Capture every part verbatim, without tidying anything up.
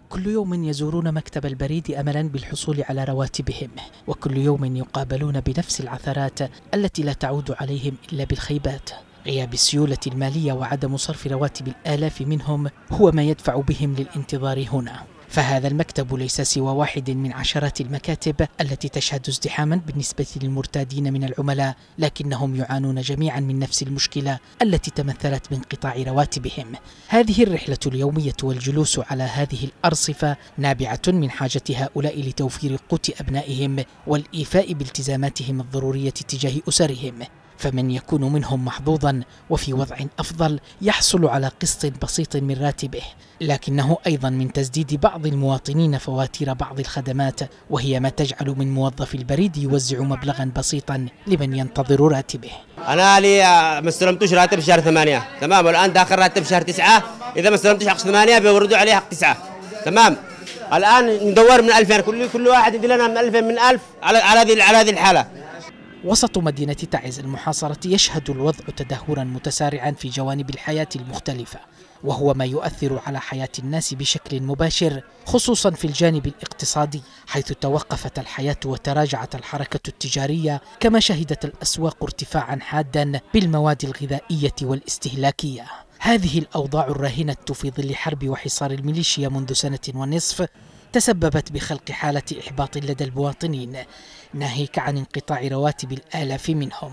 كل يوم يزورون مكتب البريد أملا بالحصول على رواتبهم، وكل يوم يقابلون بنفس العثرات التي لا تعود عليهم إلا بالخيبات. غياب السيولة المالية وعدم صرف رواتب الآلاف منهم هو ما يدفع بهم للانتظار هنا. فهذا المكتب ليس سوى واحد من عشرات المكاتب التي تشهد ازدحاما بالنسبة للمرتادين من العملاء، لكنهم يعانون جميعا من نفس المشكلة التي تمثلت بانقطاع رواتبهم. هذه الرحلة اليومية والجلوس على هذه الأرصفة نابعة من حاجة هؤلاء لتوفير قوت أبنائهم والإيفاء بالتزاماتهم الضرورية تجاه أسرهم. فمن يكون منهم محظوظا وفي وضع أفضل يحصل على قسط بسيط من راتبه، لكنه أيضا من تسديد بعض المواطنين فواتير بعض الخدمات، وهي ما تجعل من موظف البريد يوزع مبلغا بسيطا لمن ينتظر راتبه. أنا لي ما استلمتوش راتب شهر ثمانية، تمام، والآن داخل راتب شهر تسعة، إذا ما استلمتوش حق ثمانية بيوردوا عليه حق تسعة، تمام. الآن ندور من ألفين، كل كل واحد يدي لنا من ألفين من ألف على على هذه على هذه الحالة. وسط مدينة تعز المحاصرة يشهد الوضع تدهورا متسارعا في جوانب الحياة المختلفة، وهو ما يؤثر على حياة الناس بشكل مباشر، خصوصا في الجانب الاقتصادي، حيث توقفت الحياة وتراجعت الحركة التجارية، كما شهدت الأسواق ارتفاعا حادا بالمواد الغذائية والاستهلاكية. هذه الأوضاع الراهنة في ظل حرب وحصار الميليشيا منذ سنة ونصف تسببت بخلق حالة إحباط لدى المواطنين، ناهيك عن انقطاع رواتب الآلاف منهم.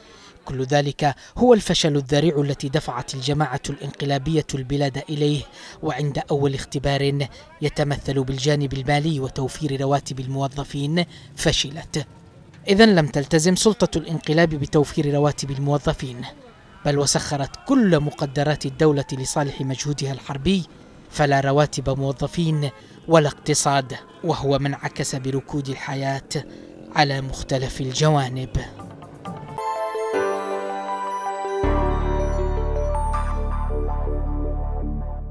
كل ذلك هو الفشل الذريع التي دفعت الجماعة الانقلابية البلاد إليه، وعند أول اختبار يتمثل بالجانب المالي وتوفير رواتب الموظفين فشلت. إذن لم تلتزم سلطة الانقلاب بتوفير رواتب الموظفين، بل وسخرت كل مقدرات الدولة لصالح مجهودها الحربي، فلا رواتب موظفين ولا اقتصاد، وهو ما انعكس بركود الحياة على مختلف الجوانب.